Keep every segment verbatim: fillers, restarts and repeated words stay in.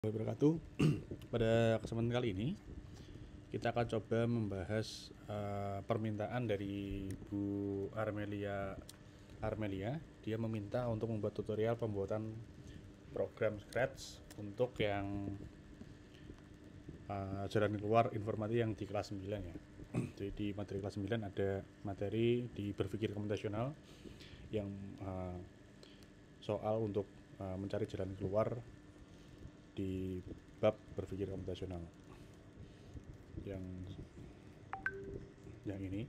Wabarakatuh. Pada kesempatan kali ini kita akan coba membahas uh, permintaan dari Bu Armelia Armelia. Dia meminta untuk membuat tutorial pembuatan program Scratch untuk yang uh, jalan keluar informatika yang di kelas sembilan ya. Jadi di materi kelas sembilan ada materi di berpikir komputasional yang uh, soal untuk uh, mencari jalan keluar di bab berpikir komputasional yang yang ini.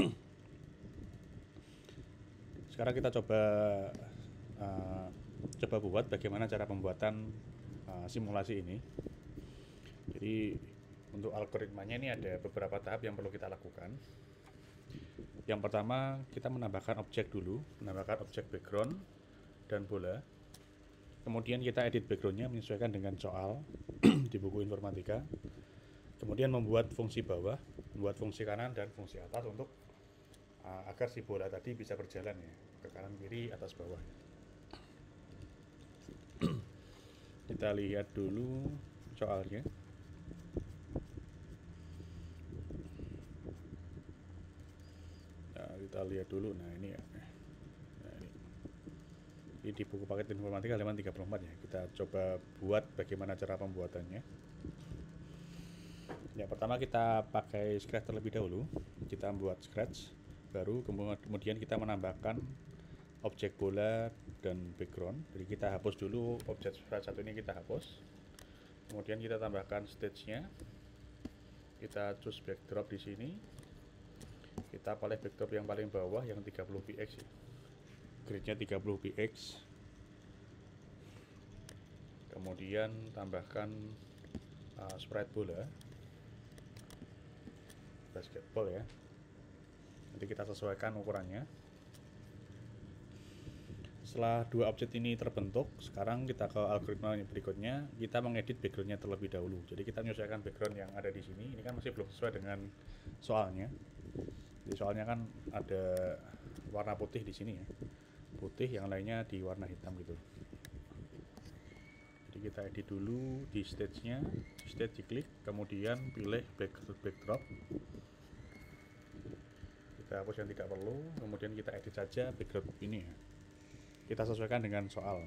Sekarang kita coba uh, coba buat bagaimana cara pembuatan uh, simulasi ini. Jadi untuk algoritmanya ini ada beberapa tahap yang perlu kita lakukan. Yang pertama, kita menambahkan objek dulu, menambahkan objek background dan bola. Kemudian kita edit backgroundnya menyesuaikan dengan soal di buku informatika. Kemudian membuat fungsi bawah, membuat fungsi kanan dan fungsi atas untuk uh, agar si bola tadi bisa berjalan ya, ke kanan kiri atas bawah. Kita lihat dulu soalnya. Nah, kita lihat dulu. Nah ini ya. Ini di buku paket informatika halaman tiga puluh empat ya. Kita coba buat bagaimana cara pembuatannya. Ya, pertama kita pakai Scratch terlebih dahulu. Kita membuat Scratch baru, kemudian kita menambahkan objek bola dan background. Jadi kita hapus dulu objek Scratch satu ini, kita hapus. Kemudian kita tambahkan stage-nya. Kita choose backdrop di sini. Kita pilih backdrop yang paling bawah yang tiga puluh px ya. Gridnya tiga puluh px. Kemudian tambahkan uh, sprite bola basketball ya. Nanti kita sesuaikan ukurannya. Setelah dua objek ini terbentuk, sekarang kita ke algoritma berikutnya. Kita mengedit backgroundnya terlebih dahulu. Jadi kita menyesuaikan background yang ada di sini. Ini kan masih belum sesuai dengan soalnya. Jadi soalnya kan ada warna putih di sini ya, putih, yang lainnya di warna hitam gitu. Jadi kita edit dulu di stage-nya, stage diklik, kemudian pilih back, backdrop. Kita hapus yang tidak perlu, kemudian kita edit saja backdrop ini ya. Kita sesuaikan dengan soal.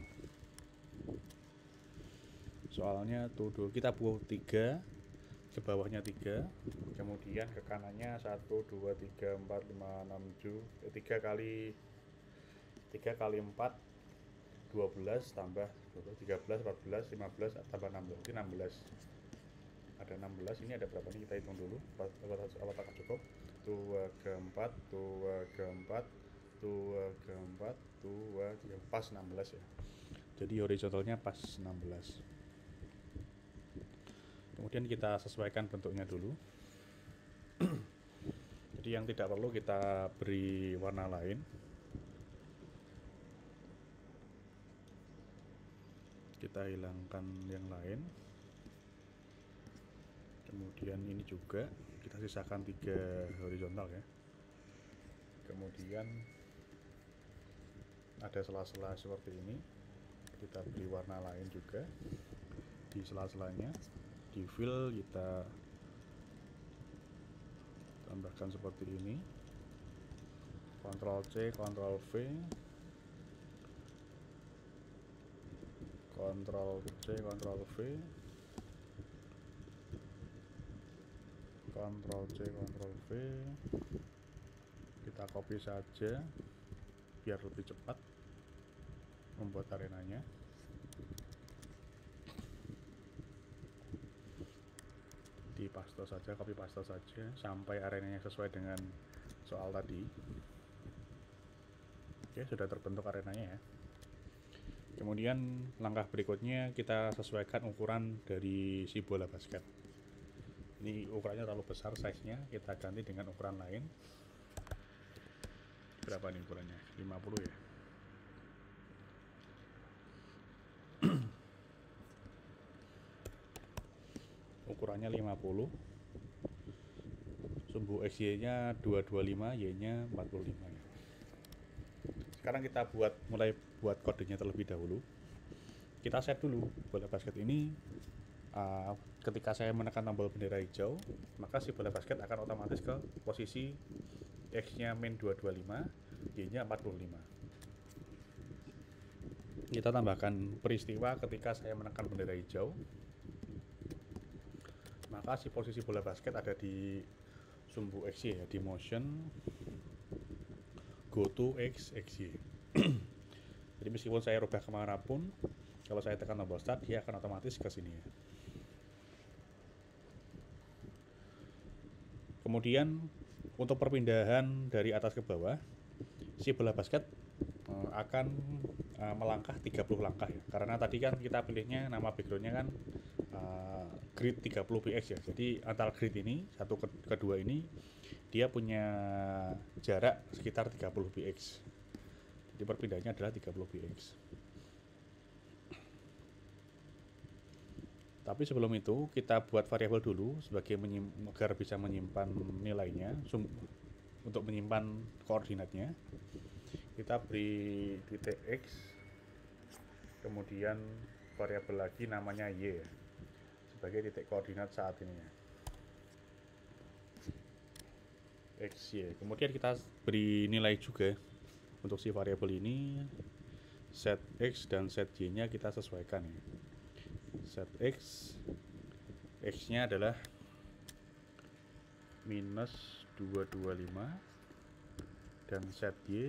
Soalnya tuh dulu kita buat tiga, ke bawahnya tiga, kemudian ke kanannya satu, dua, tiga, empat, lima, enam, tujuh, tiga kali tiga kali empat, dua belas, tambah tiga belas, empat belas, lima belas, tambah enam belas, ini enam belas. Ada enam belas, ini ada berapa nih, kita hitung dulu apakah cukup. Dua ke empat, dua ke empat, dua ke empat, dua, tiga, pas enam belas ya. Jadi horizontalnya pas enam belas. Kemudian kita sesuaikan bentuknya dulu. Jadi yang tidak perlu kita beri warna lain. Kita hilangkan yang lain. Kemudian ini juga kita sisakan tiga horizontal ya. Kemudian ada sela-sela seperti ini. Kita beri warna lain juga di sela-selanya. Di fill kita tambahkan seperti ini. Ctrl C, Ctrl V, Ctrl C, Ctrl V, Ctrl C, Ctrl V. Kita copy saja biar lebih cepat membuat arenanya. Di paste saja, copy paste saja sampai arenanya sesuai dengan soal tadi. Oke, sudah terbentuk arenanya ya. Kemudian langkah berikutnya kita sesuaikan ukuran dari si bola basket. Ini ukurannya terlalu besar size-nya, kita ganti dengan ukuran lain. Berapa nih ukurannya? lima puluh ya. Ukurannya lima puluh. Sumbu X Y-nya dua ratus dua puluh lima, Y-nya empat puluh lima ya. Sekarang kita buat mulai buat kodenya terlebih dahulu. Kita set dulu bola basket ini uh, ketika saya menekan tombol bendera hijau, maka si bola basket akan otomatis ke posisi X-nya min dua ratus dua puluh lima, Y-nya empat puluh lima. Kita tambahkan peristiwa ketika saya menekan bendera hijau, maka si posisi bola basket ada di sumbu X Y ya, di motion go to X, X Y. Jadi meskipun saya rubah kemanapun, kalau saya tekan tombol start, dia akan otomatis ke sini ya. Kemudian untuk perpindahan dari atas ke bawah, si bola basket uh, akan uh, melangkah tiga puluh langkah ya. Karena tadi kan kita pilihnya nama backgroundnya kan uh, grid tiga puluh B X ya. Jadi antara grid ini satu ke kedua ini dia punya jarak sekitar tiga puluh B X. Jadi perpindahannya adalah tiga puluh B X. Tapi sebelum itu kita buat variabel dulu sebagai agar bisa menyimpan nilainya untuk menyimpan koordinatnya. Kita beri titik X, kemudian variabel lagi namanya Y ya, sebagai titik koordinat saat ini ya. X, Y. Kemudian kita beri nilai juga untuk si variabel ini. Set X dan set Y nya kita sesuaikan ya. Set X, X nya adalah minus dua ratus dua puluh lima, dan set Y,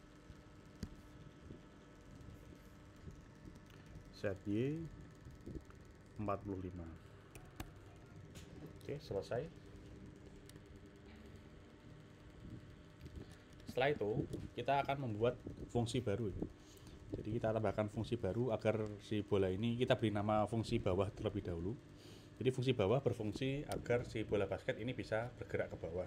set Y empat puluh lima. Oke, selesai. Setelah itu kita akan membuat fungsi baru. Jadi kita tambahkan fungsi baru agar si bola ini, kita beri nama fungsi bawah terlebih dahulu. Jadi fungsi bawah berfungsi agar si bola basket ini bisa bergerak ke bawah.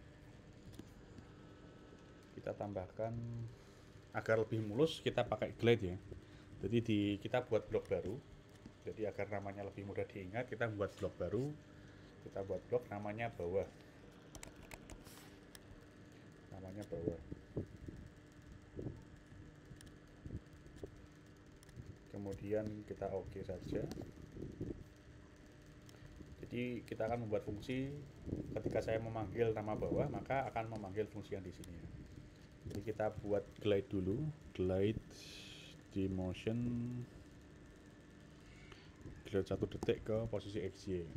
Kita tambahkan agar lebih mulus, kita pakai glide ya. Jadi di, kita buat blok baru. Jadi agar namanya lebih mudah diingat, kita buat blok baru. Kita buat blok namanya bawah. Namanya bawah. Kemudian kita oke saja. Jadi kita akan membuat fungsi ketika saya memanggil nama bawah, maka akan memanggil fungsi yang di sini. Jadi kita buat glide dulu, glide di motion glide satu detik ke posisi X Y.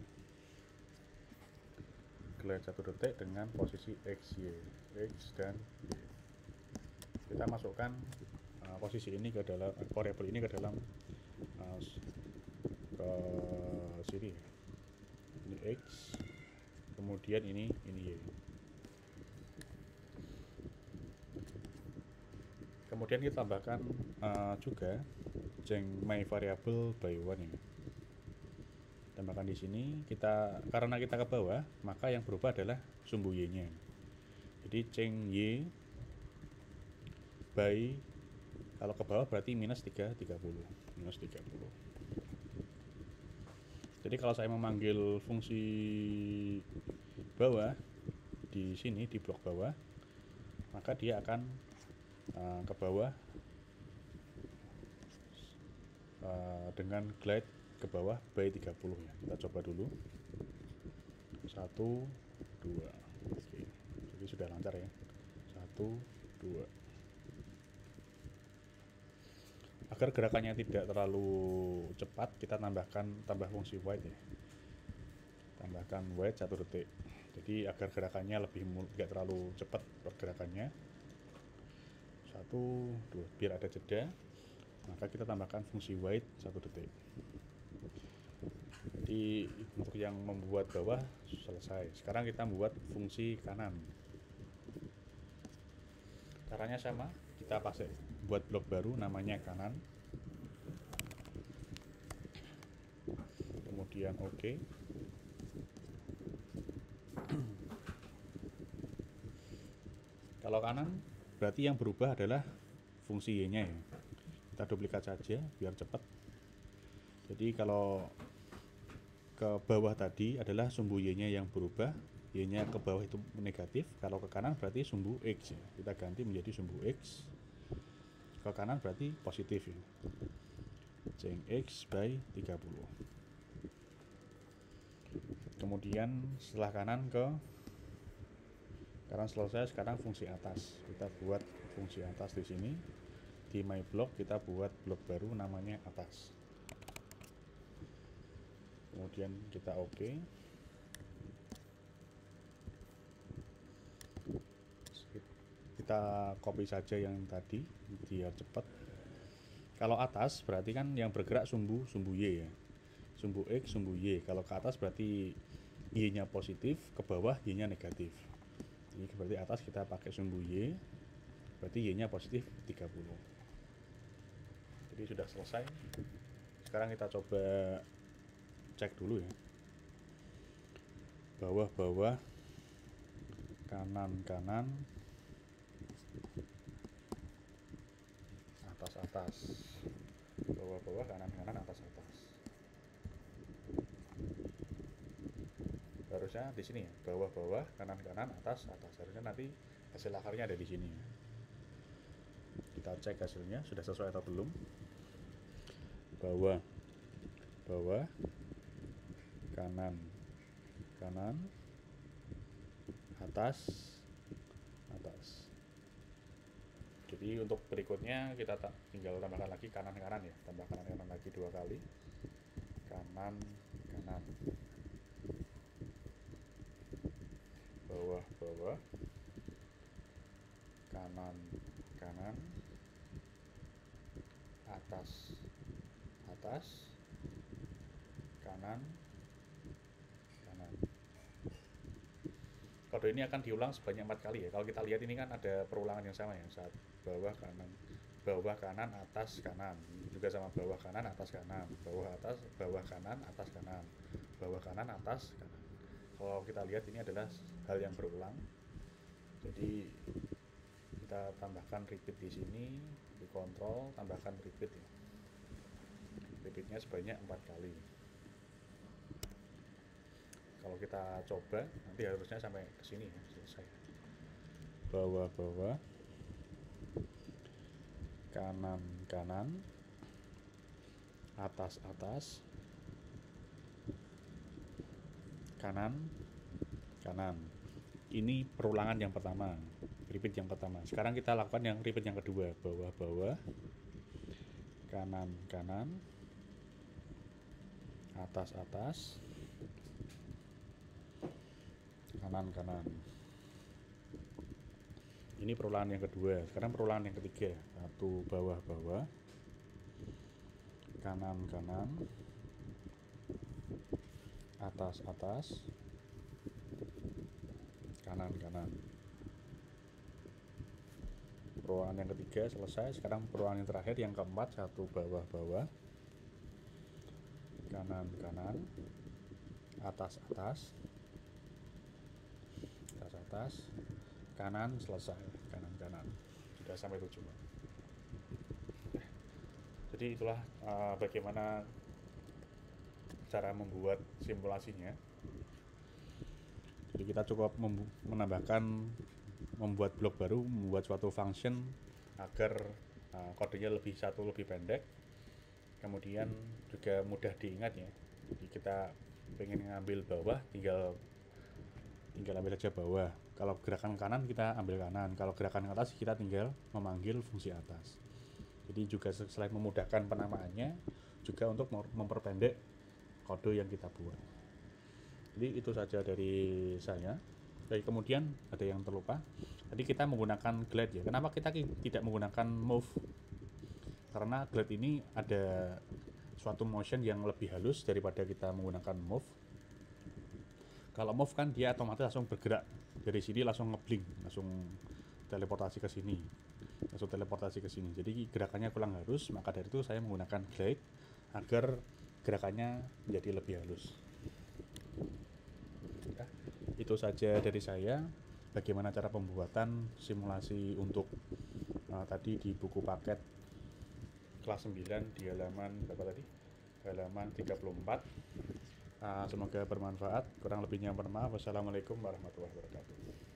Glide satu detik dengan posisi X Y, X dan Y. Kita masukkan uh, posisi ini ke dalam uh, variabel ini ke dalam uh, ke sini. Ini X, kemudian ini ini Y. Kemudian kita tambahkan uh, juga change my variable by one ini. Tambahkan di sini, kita karena kita ke bawah, maka yang berubah adalah sumbu Y-nya. Jadi change Y by, kalau ke bawah berarti minus tiga ratus tiga puluh, minus tiga puluh. Jadi kalau saya memanggil fungsi bawah di sini, di blok bawah, maka dia akan uh, ke bawah uh, dengan glide ke bawah by tiga puluh ya. Kita coba dulu. satu, dua. Oke. Jadi sudah lancar ya. satu, dua. Agar gerakannya tidak terlalu cepat, kita tambahkan tambah fungsi wait ya. Tambahkan wait satu detik. Jadi agar gerakannya lebih tidak terlalu cepat pergerakannya. satu, dua, biar ada jeda. Maka kita tambahkan fungsi wait satu detik. Jadi untuk yang membuat bawah selesai. Sekarang kita membuat fungsi kanan. Caranya sama, kita pasang buat blok baru namanya kanan. Kemudian oke. Okay. Kalau kanan berarti yang berubah adalah fungsi Y-nya ya. Kita duplikat saja biar cepat. Jadi kalau ke bawah tadi adalah sumbu Y-nya yang berubah, Y-nya ke bawah itu negatif. Kalau ke kanan berarti sumbu X ya. Kita ganti menjadi sumbu X. Ke kanan berarti positif ya. Change X by tiga puluh. kemudian setelah kanan ke karena selesai. Sekarang fungsi atas, kita buat fungsi atas di sini di my block, kita buat blok baru namanya atas, kemudian kita oke. Okay. Kita copy saja yang tadi biar cepat. Kalau atas berarti kan yang bergerak sumbu sumbu Y ya, sumbu X sumbu Y. Kalau ke atas berarti Y nya positif, ke bawah Y nya negatif. Ini berarti atas kita pakai sumbu Y, berarti Y nya positif tiga puluh. Jadi sudah selesai. Sekarang kita coba cek dulu ya, bawah-bawah, kanan-kanan, atas-atas, bawah-bawah, kanan-kanan, atas-atas. Harusnya di sini ya, bawah-bawah, kanan-kanan, atas-atas. Harusnya nanti hasil akarnya ada di sini ya. Kita cek hasilnya sudah sesuai atau belum. Bawah, bawah, kanan, kanan, atas, atas. Jadi untuk berikutnya kita tinggal tambahkan lagi kanan-kanan ya, tambah kanan-kanan lagi dua kali, kanan-kanan, bawah-bawah, kanan-kanan, atas, atas, kanan, kanan. Kode ini akan diulang sebanyak empat kali ya. Kalau kita lihat ini kan ada perulangan yang sama ya, saat bawah kanan, bawah kanan, atas kanan, juga sama bawah kanan, atas kanan, bawah atas, bawah kanan, atas kanan, bawah kanan, atas kanan. Kalau kita lihat ini adalah hal yang berulang. Jadi kita tambahkan repeat di sini, di kontrol, tambahkan repeat ya. Repeatnya sebanyak empat kali. Kalau kita coba nanti harusnya sampai ke sini ya, selesai. Bawah-bawah, kanan-kanan, atas-atas, kanan-kanan. Ini perulangan yang pertama, repeat yang pertama. Sekarang kita lakukan yang repeat yang kedua, bawah-bawah, kanan-kanan, atas-atas, kanan-kanan. Ini perulangan yang kedua. Sekarang perulangan yang ketiga, satu bawah-bawah, kanan-kanan, atas-atas, kanan-kanan. Perulangan yang ketiga selesai. Sekarang perulangan yang terakhir yang keempat, satu bawah-bawah, kanan-kanan, atas-atas, atas, kanan, selesai, kanan-kanan. Sudah sampai tujuan. Jadi itulah uh, bagaimana cara membuat simulasinya. Jadi kita cukup menambahkan, membuat blok baru, membuat suatu function agar uh, kodenya lebih satu lebih pendek, kemudian juga mudah diingat ya. Jadi kita pengen ngambil bawah, tinggal tinggal ambil saja bawah. Kalau gerakan kanan kita ambil kanan, kalau gerakan atas kita tinggal memanggil fungsi atas. Jadi juga selain memudahkan penamaannya, juga untuk memperpendek kode yang kita buat. Jadi itu saja dari saya. Baik, kemudian ada yang terlupa. Tadi kita menggunakan glide ya. Kenapa kita tidak menggunakan move? Karena glide ini ada suatu motion yang lebih halus daripada kita menggunakan move. Kalau move kan dia otomatis langsung bergerak dari sini, langsung ngeblink, langsung teleportasi ke sini, langsung teleportasi ke sini. Jadi gerakannya kurang halus, maka dari itu saya menggunakan glide agar gerakannya menjadi lebih halus. Ya, itu saja dari saya. Bagaimana cara pembuatan simulasi untuk uh, tadi di buku paket kelas sembilan di halaman berapa tadi? Halaman tiga puluh empat. Uh, semoga bermanfaat. Kurang lebihnya mohon maaf. Wassalamualaikum warahmatullahi wabarakatuh.